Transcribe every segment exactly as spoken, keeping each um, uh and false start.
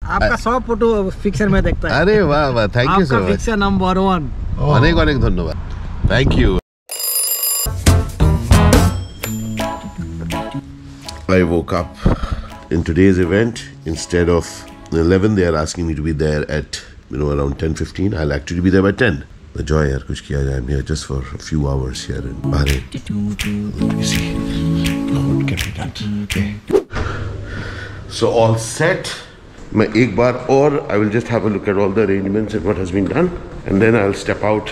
आपका सौ photo picture में देखता है। अरे वाह वाह, thank you so much. Picture number one. अनेक अनेक धन्यवाद, thank you. I woke up in today's event. Instead of eleven, they are asking me to be there at, you know, around ten fifteen. I'll actually be there by ten. The joy, yaar, kuch kiya jaye. I'm here just for a few hours here in Bahrain. Let me see. What can be done? Okay. So all set. मैं एक बार और I will just have a look at all the arrangements and what has been done, and then I'll step out.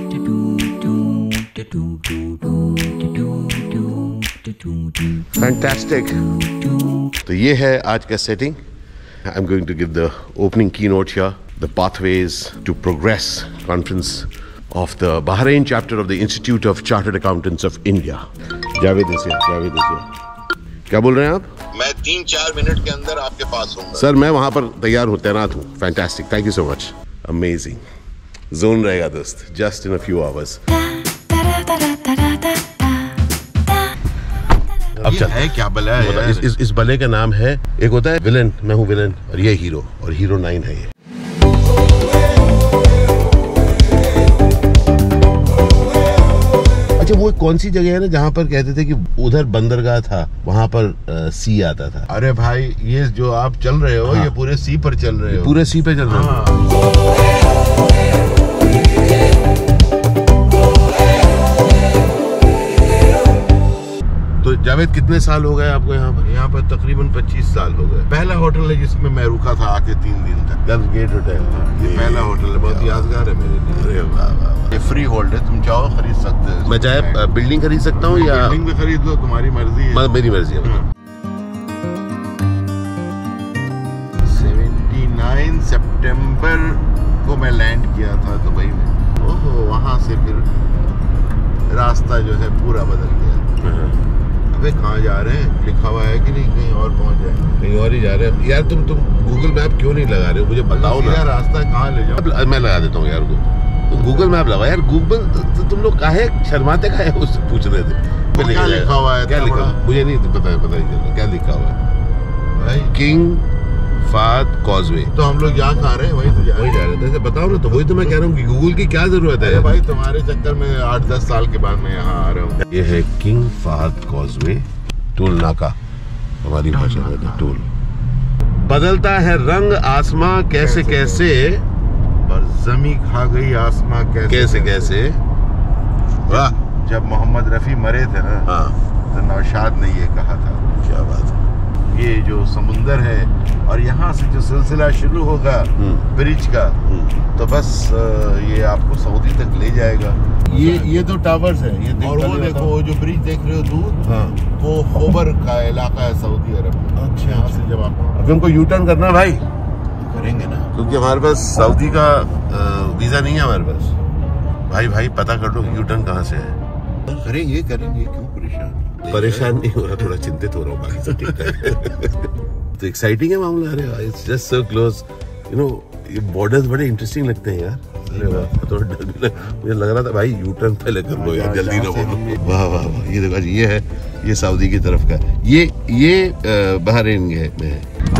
Fantastic. तो ये है आज का setting. I'm going to give the opening keynote here. The Pathways to Progress conference of the Bahrain chapter of the Institute of Chartered Accountants of India. Javed इसिया, Javed इसिया। क्या बोल रहे हैं आप? मैं तीन चार मिनट के अंदर आपके पास हूँ। सर मैं वहाँ पर तैयार हूँ, तैनात हूँ। Fantastic. Thank you so much. Amazing. Zone रहेगा दोस्त. Just in a few hours. अब चल है क्या बला है? इस, इस इस बले का नाम है, एक होता है विलन, मैं हूँ विलन, और ये हीरो, और हीरो नाइन है ये। अच्छा वो कौन सी जगह है ना जहाँ पर कहते थे कि उधर बंदरगाह था, वहाँ पर आ, सी आता था? अरे भाई ये जो आप चल रहे हो, हाँ। ये पूरे सी पर चल रहे हो। पूरे सी पे चल रहे हो। हाँ। तो जावेद कितने साल हो गए आपको यहाँ पर? यहाँ पर तकरीबन पच्चीस साल हो गए। पहला होटल है जिसमें मैं रुका था आके तीन दिन तक। Girls gate hotel. ये पहला होटल है, बहुत यादगार है मेरे लिए। अरे वाह वाह। ये फ्री होल्ड है, तुम चाहो खरीद सकते हो। मैं चाहे बिल्डिंग खरीद सकता हूँ या बिल्डिंग भी खरीद लो, तुम्हारी मर्जी है। मेरी मर्जी है। उन्यासी सितंबर को मैं लैंड किया था दुबई में। ओहो, वहाँ से फिर रास्ता जो है पूरा बदल गया। अबे कहाँ जा रहे हैं? लिखा हुआ है कि नहीं कहीं और पहुँच जाए? कहीं और ही जा रहे हैं यार। तुम तुम गूगल मैप क्यों नहीं लगा रहे हो? मुझे बताओ ना। रास्ता कहाँ ले जाओ? मैं लगा देता हूँ यार। तो गूगल मैप लगा यार। गूगल तो तुम लोग काहे शर्माते काहे उससे पूछ रहे थे? क्या लिखा हुआ है? क्या लिखा? मुझे नहीं पता है, पता नहीं चल रहा क्या लिखा हुआ है भाई। King Fahd causeway. तो हम लोग यहाँ कहाँ रहे हैं? वही तो जा वही जा रहे थे। बताओ ना। तो वही तो मैं कह रहा हूँ कि गूगल की क्या जरूरत है भाई? तुम्हारे चक्कर में आठ दस साल के बाद मैं यहाँ आ रहा हूँ। ये है किंग फाद कॉजवे, टोल नाका हमारी भाषा में था, टोल। बदलता है रंग आसमां कैसे कैसे, और जमी खा गई आसमां कैसे कैसे कैसे। वाह। जब मोहम्मद रफी मरे थे ना, हाँ, तो नौशाद ने ये कहा था। क्या बात है। ये जो समुंदर है और यहाँ से जो सिलसिला शुरू होगा ब्रिज का, तो बस ये आपको सऊदी तक ले जाएगा। ये ये तो टावर्स है, ये और वो देखो, वो जो ब्रिज देख रहे हो दूर, हाँ, वो खोबर का इलाका है सऊदी अरब में। अच्छा, यहाँ से जब आप अभी हमको यू टर्न करना है भाई, करेंगे ना, क्योंकि हमारे पास सऊदी का वीजा नहीं है हमारे पास। भाई भाई पता कर लो यू टर्न कहाँ से है। करेंगे करेंगे, क्यों परेशान? परेशान नहीं हो रहा, थोड़ा चिंतित हो रहा हूँ, बाकी सब ठीक है। तो एक्साइटिंग है मामला। अरे it's just so close, you know. ये बॉर्डर्स बड़े इंटरेस्टिंग लगते हैं यार। अरे वाह, तो मुझे लग रहा था भाई यू टर्न पहले कर लो यार, जल्दी ना बोलो। वाह वाह वाह। ये देखो, ये है, ये सऊदी की तरफ का, ये ये बहरीन है में।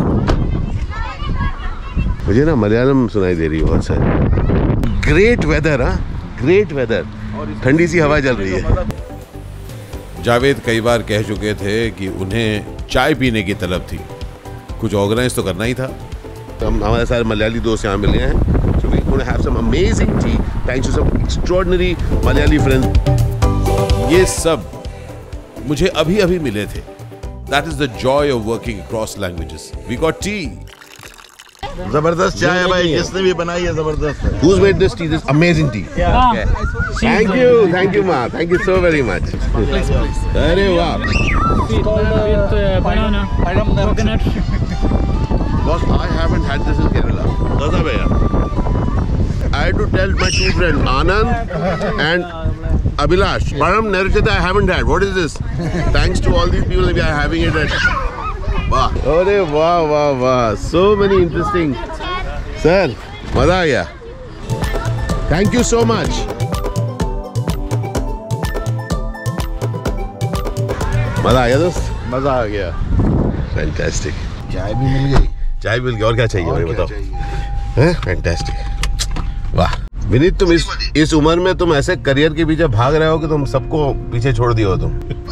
मुझे ना मलयालम सुनाई दे रही है बहुत सारी। ग्रेट वेदर, हाँ, ग्रेट वेदर, ठंडी सी हवा चल रही है। जावेद कई बार कह चुके थे कि उन्हें चाय पीने की तलब थी, कुछ ऑर्गेनाइज तो करना ही था। हम हमारे सारे मलयाली दोस्त यहाँ मिले हैं, so we going to have some amazing tea thanks to some extraordinary Malayali friends. ये सब मुझे अभी अभी मिले थे। That is the joy of working across languages. We got tea. जबरदस्त चाय है भाई, जिसने भी बनाई है जबरदस्त है। Who's made this tea? This amazing tea. Yeah. Okay. Thank you, thank you, ma. Thank you so very much. अरे वाह. With uh, banana, coconut. Boss, I haven't had this in Kerala. Dosa bhaiya. I had to tell my two friends, Anand and Abhilash. Param Nerchata I haven't had. What is this? Thanks to all these people, we are having it at. वाह, अरे वाह वाह वाह, so many interesting. Sir, मजा आ गया. Thank you so much. मजा आ गया दोस्त. मजा आ गया. Fantastic. चाय भी मिल गई. चाय मिल गया, और क्या चाहिए भाई बताओ। हैं फैंटास्टिक, वाह। विनीत तुम इस इस उम्र में तुम ऐसे करियर के पीछे भाग रहे हो कि तुम सबको पीछे छोड़ दिए हो तुम।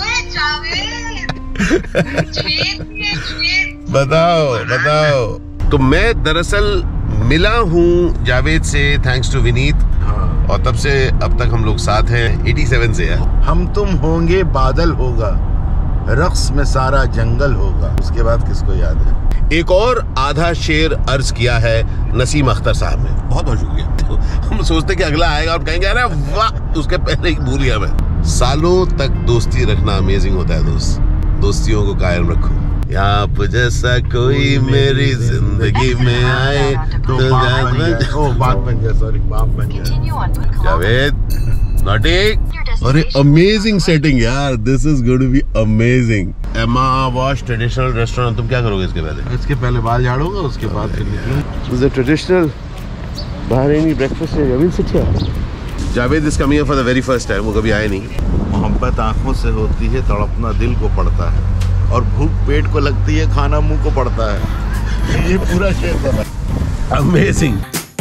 बताओ बताओ। तो मैं दरअसल मिला हूँ जावेद से थैंक्स टू विनीत, और तब से अब तक हम लोग साथ हैं। सत्तासी से है। हम तुम होंगे बादल होगा, रक्स में सारा जंगल होगा, उसके बाद किसको याद है। एक और आधा शेर अर्ज किया है नसीम अख्तर साहब ने, बहुत बहुत शुक्रिया। तो हम सोचते कि अगला आएगा और कहेंगे अरे वाह, उसके पहले ही भूल गया मैं। सालों तक दोस्ती रखना अमेजिंग होता है दोस्त, दोस्तियों को कायम रखो। आप जैसा कोई मेरी जिंदगी में आए तो बात बन गया, सॉरी बाप बन गया। जावेद नॉटी, अरे अमेजिंग सेटिंग यार, this is going to be amazing. एमा वॉश ट्रेडिशनल रेस्टोरेंट, तुम क्या करोगे इसके पहले? इसके पहले बाल झाड़ूंगा, उसके बाद फिर निकलूंगा। The traditional Bahraini breakfast है, अभी sit here. Javed is coming here for the very first time, वो कभी आए नहीं। मोहब्बत आंखों से होती है, तड़पना दिल को पड़ता है, और भूख पेट को लगती है, खाना मुंह को पड़ता है। ये पूरा शेर बना। Amazing.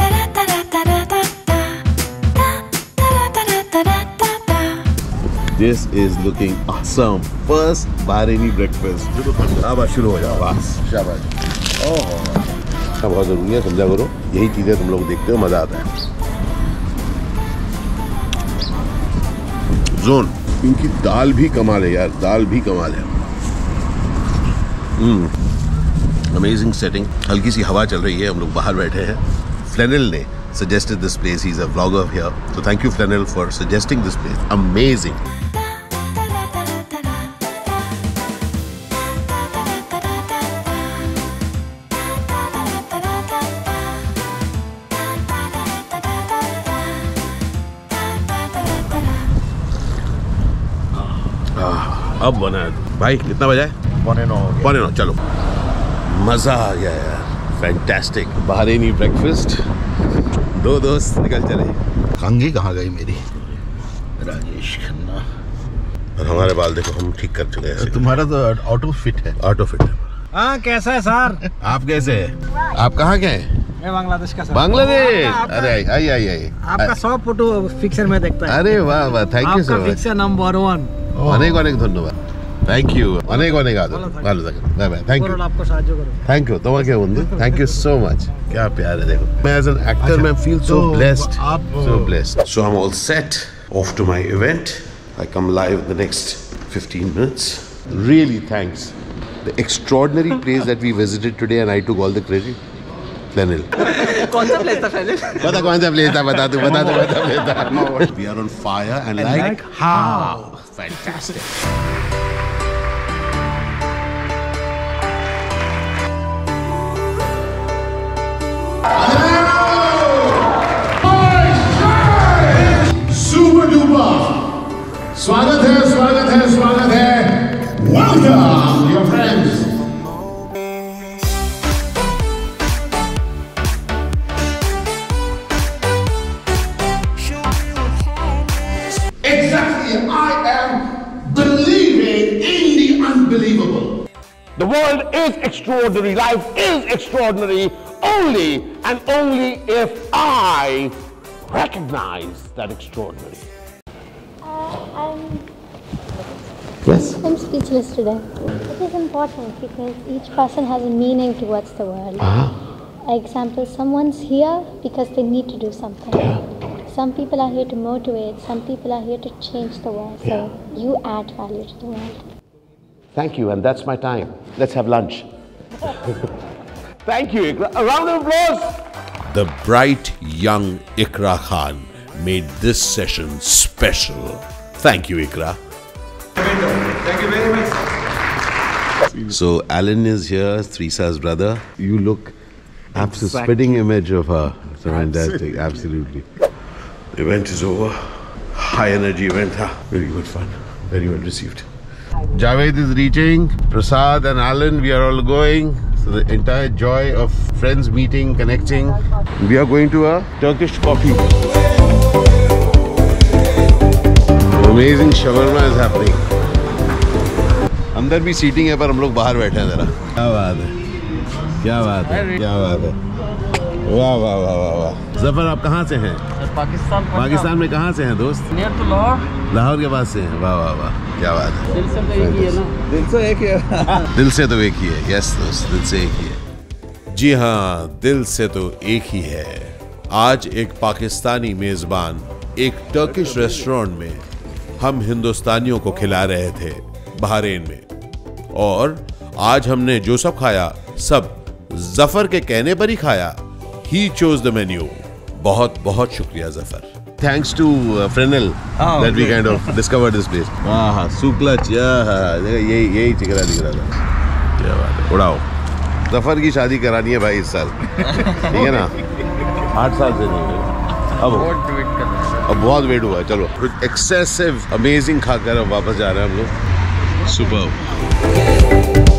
This is looking awesome. First Bahraini breakfast. अब शुरू हो जाओ, बस शाबाश। ओह, बहुत जरूरी है, समझा करो, यही चीजें तुम लोग देखते हो, मजा आता है। जोन, इनकी दाल भी कमाल है यार, दाल भी कमाल है। हम्म, अमेजिंग सेटिंग, हल्की सी हवा चल रही है, हम लोग बाहर बैठे हैं। फ्लेनल ने suggested this place, he's a vlogger here, so thank you Flanel for suggesting this place. Amazing. अब बना है भाई, कितना बजा है? पौने नौ हो गया। पौने नौ, चलो मजा आ गया यार, फैंटास्टिक बहरीनी ब्रेकफास्ट। दो दोस्त निकल चले। कंघी कहाँ गई मेरी? राजेश खन्ना। और हमारे बाल देखो, हम ठीक कर चुके हैं। तुम्हारा तो ऑटो फिट है। ऑटो फिट है। हाँ कैसा है सर? आप कैसे हैं? आप कहाँ के हैं? मैं बांग्लादेश का सर। बांग्लादेश? आपका- अरे आई आई आई आपका सब फोटो पिक्चर में देखता है। अरे वाह वाह, थैंक यू सो आपका मच। Picture number one. অনেক অনেক ধন্যবাদ, থ্যাংক ইউ, অনেক অনেক আদর, ভালো থাকেন, বাই বাই, থ্যাংক ইউ, आपको সাহায্য করো। থ্যাংক ইউ তোমাকে বন্ধু, থ্যাংক ইউ सो मच। क्या प्यार है देखो, मैं एज एन एक्टर मैं feel so blessed, so blessed. So I'm all set, off to my event. I come live in the next fifteen minutes. Really thanks the extraordinary place that we visited today, and I took all the credit. Flanel. कौन सा place था पहले? पता कौन सा place था, बता तू बता तू बता बता। We are on fire and like how fantastic. Super duper स्वागत है, स्वागत है, स्वागत है। Welcome dear friends. Exactly, I am believing in the unbelievable. The world is extraordinary. Life is extraordinary only and only if I recognize that extraordinary. Uh, I'm, Yes. I'm speechless today. It is important because each person has a meaning towards the world. Ah. Example, someone's here because they need to do something. Some people are here to motivate, some people are here to change the world. So you add value to the world. Thank you, and that's my time. Let's have lunch. Thank you, Ikra. A round of applause. The bright young Ikra Khan made this session special. Thank you, Ikra. Thank you very much. So Alan is here, Threesa's brother. You look absolute spitting image of her. So fantastic, absolutely. The event is over. High energy event, huh? Very good fun. Very well received. Javed is reaching. Prasad and Alan, we are all going. So the entire joy of friends meeting, connecting. We are going to a Turkish coffee. Amazing shawarma is happening. अंदर भी seating है पर हम लोग बाहर बैठे हैं जरा। क्या बात है। क्या बात है, क्या बात है, वाह वाह वाह वाह वाह। जफर आप कहाँ से हैं? पाकिस्तान। पाकिस्तान में कहाँ से हैं दोस्त? Near to Lahore. लाहौर के पास से हैं, वाह वाह वाह, क्या बात है। दिल से तो एक ही है ना। दिल से एक ही है। दिल से तो एक ही है, यस दोस्त, दिल से एक ही है। जी हाँ, दिल से तो एक ही है। आज एक पाकिस्तानी मेजबान एक टर्किश रेस्टोरेंट में हम हिंदुस्तानियों को खिला रहे थे बहरीन में, और आज हमने जो सब खाया सब जफर के कहने पर ही खाया। He chose the menu. बहुत बहुत शुक्रिया Zafar. Thanks to uh, Fresnel Oh, that we okay. kind of discovered this place. हाँ, सुक्लच, यही यही चिकरा दिख रहा था। क्या बात है, उड़ाओ। जफर की शादी करानी है भाई इस साल, ठीक है ना? आठ साल से नहीं हुई। अब बहुत वेट कर रहे हैं। अब बहुत वेट हुआ है। चलो कुछ एक्सेसिव अमेजिंग खाकर अब वापस जा रहे हैं हम लोग। सुपर।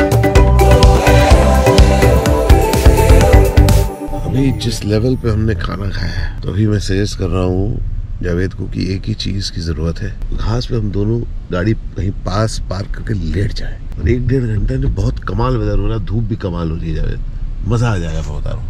अभी जिस लेवल पे हमने खाना खाया है, तो अभी मैं सजेस्ट कर रहा हूँ जावेद को कि एक ही चीज की जरूरत है, घास पे हम दोनों गाड़ी कहीं पास पार्क करके लेट जाए, और एक डेढ़ घंटे में बहुत कमाल वेदर हो रहा है, धूप भी कमाल हो रही है जावेद, मजा आ जाएगा, मैं बता रहा हूँ।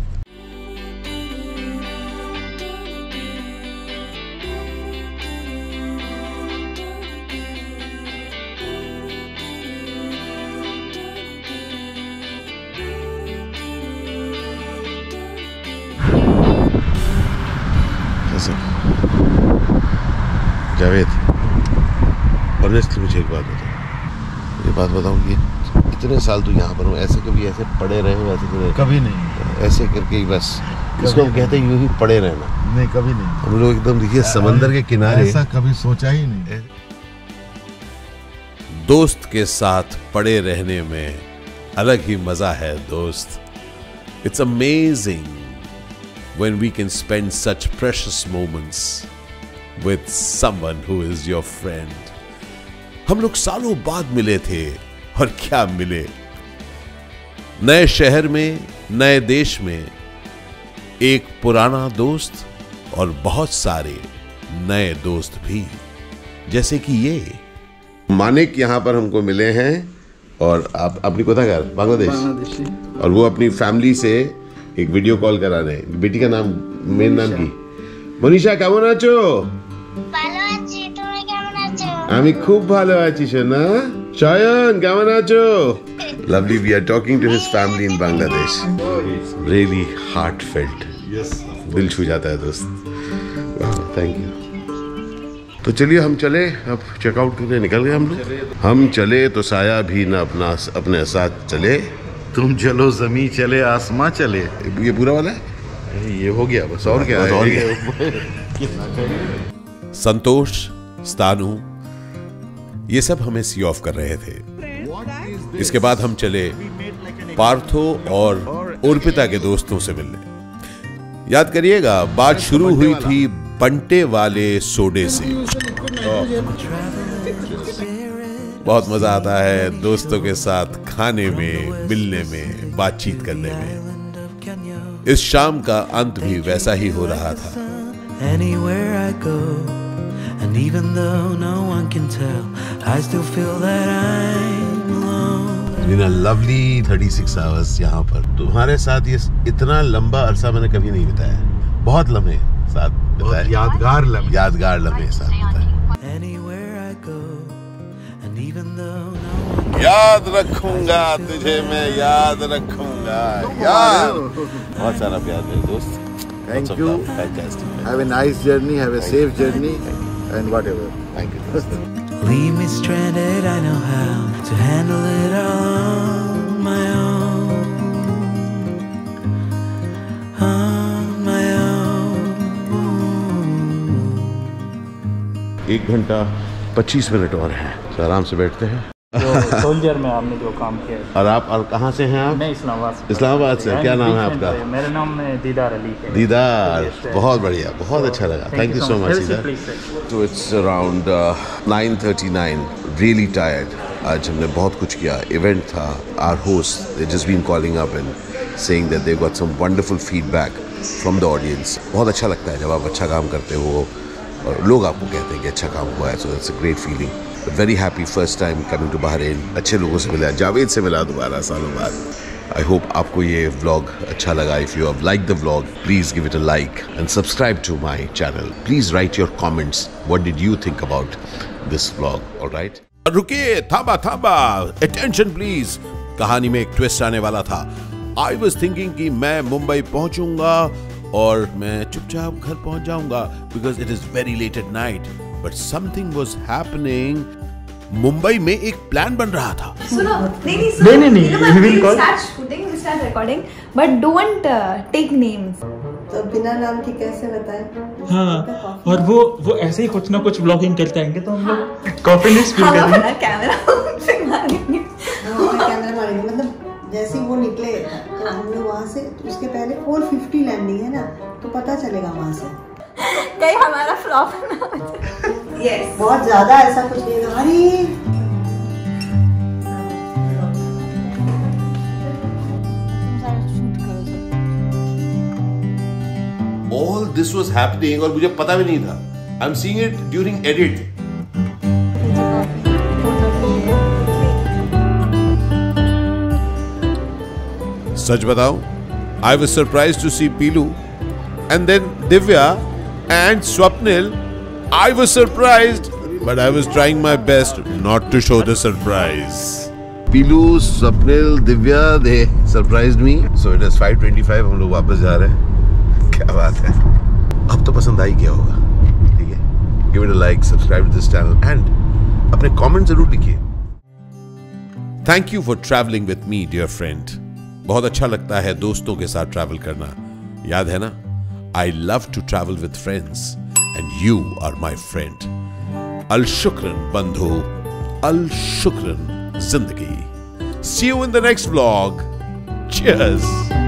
जावेद, ऑनेस्टली मुझे एक बात बता, ये बात बताऊँ, ये इतने साल तू यहाँ पर हो, ऐसे कभी ऐसे पड़े रहे हो? ऐसे कभी कभी नहीं, ऐसे करके ही बस, इसको हम कहते हैं यूं ही पड़े रहना। नहीं कभी नहीं, हम लोग एकदम देखिए समंदर के किनारे, ऐसा कभी सोचा ही नहीं। दोस्त के साथ पड़े रहने में अलग ही मजा है दोस्त। It's amazing when we can spend such precious moments with someone who is your friend. हम लोग सालों बाद मिले थे, और क्या मिले, नए शहर में, नए देश में, एक पुराना दोस्त और बहुत सारे नए दोस्त भी, जैसे कि ये मानिक यहाँ पर हमको मिले हैं, और आप अपनी कोथा घर बांग्लादेश, और वो अपनी फैमिली से एक वीडियो कॉल करा रहे हैं। बेटी का नाम, मेन नाम की? मनीषा। কেমন আছো? ভালো আছি, তুমি কেমন আছো? আমি খুব ভালো আছি সোনা। শয়ন কেমন আছো? Lovely, we are talking to his family in Bangladesh. Really heartfelt. Yes. दिल छू जाता है दोस्त। Thank you. तो चलिए हम चले, अब चेकआउट करके निकल गए हम लोग। हम चले तो साया भी ना अपना अपने साथ चले। तुम चलो जमी चले आसमां चले, ये पूरा वाला है, ये हो गया बस, और क्या है? और क्या? संतोष, स्तानु, ये सब हमें सी ऑफ कर रहे थे। इसके बाद हम चले पार्थो और अर्पिता के दोस्तों से मिलने। याद करिएगा, बात शुरू हुई थी बंटे वाले सोडे से। बहुत मजा आता है दोस्तों के साथ खाने में, मिलने में, बातचीत करने में। इस शाम का अंत भी वैसा ही हो रहा था। Anywhere I go, and even though no one can tell, I still feel that I'm alone. It's been a lovely thirty-six hours यहाँ पर। तुम्हारे साथ ये इतना लंबा अरसा मैंने कभी नहीं बिताया। बहुत लम्हे साथ बिताए, यादगार लम्हे, यादगार लम्हे साथ बिताए। Anywhere I go, and even though no one याद रखूंगा तुझे मैं, याद रखूंगा यार। बहुत सारा प्यार मेरे दोस्त। Thank you. Fantastic. Have a nice journey, have a safe journey, and whatever. Thank you दोस्त। leave me stranded, I know how to handle it all on my own, on my own. एक घंटा पच्चीस minute और है, तो आराम से बैठते हैं। जो सोल्जर में आपने जो काम किया है। और आप, और कहाँ से हैं आप? मैं इस्लामाबाद से। इस्लामाबाद से। क्या नाम है आपका? मेरा नाम है दीदार अली है। दीदार, बहुत बढ़िया, बहुत अच्छा लगा। थैंक यू सो मच दीदार। तो it's around nine thirty nine, really tired. आज हमने बहुत कुछ किया, इवेंट था। Our host they just been calling up and saying that they got some wonderful feedback from the audience. बहुत अच्छा लगता है जब आप अच्छा काम करते हो और लोग आपको कहते हैं कि अच्छा काम हुआ है, so it's a great feeling. Very happy, first time coming to Bahrain. अच्छे लोगों से मिला, जावेद से मिला दोबारा सालों बाद। I hope आपको ये vlog अच्छा लगा. If you have liked the vlog, please give it a like and subscribe to my channel. Please write your comments. What did you think about this vlog? All right? रुकिए, थांबा थांबा, attention please. कहानी में एक twist आने वाला था. I was thinking कि मैं मुंबई पहुंचूंगा और मैं चुपचाप घर पहुंच जाऊंगा because it is very late at night. But something was happening. Mumbai में एक प्लान बन रहा था. सुनो, नहीं नहीं सुनो, नहीं नहीं नहीं, we will start shooting, we start recording, but don't uh, take names. तो बिना नाम के कैसे बताएं? हाँ, और वो वो ऐसे ही कुछ ना कुछ ब्लॉगिंग करते आएंगे तो हम लोग कॉफी नहीं स्पीड करेंगे. हाँ, कैमरा से मारेंगे. हाँ, कैमरा मारेंगे. मतलब जैसे ही वो निकले, तो हम लोग वहाँ से उसके पहले चार सौ पचास लैंडिंग है ना, तो पता चलेगा वहाँ से. कहीं हमारा फ्लॉप ना हो जाए. Yes. बहुत ज्यादा ऐसा कुछ नहीं है. All this was happening और मुझे पता भी नहीं था. I'm seeing it during edit. सच बताऊं, I was surprised to see Pilu, and then Divya and Swapnil. I was surprised, but I was trying my best not to show the surprise. Pilu, Swapnil, Divya, they surprised me. So it is five twenty-five. हम लोग वापस जा रहे हैं. क्या बात है. अब तो पसंद आई क्या होगा. ठीक है. Give it a like, subscribe to this channel, and अपने comment जरूर लिखिए. Thank you for traveling with me, dear friend. बहुत अच्छा लगता है दोस्तों के साथ ट्रैवल करना. याद है ना? I love to travel with friends. And you are my friend. Al Shukran Bandhu. Al Shukran Zindagi. See you in the next vlog. Cheers.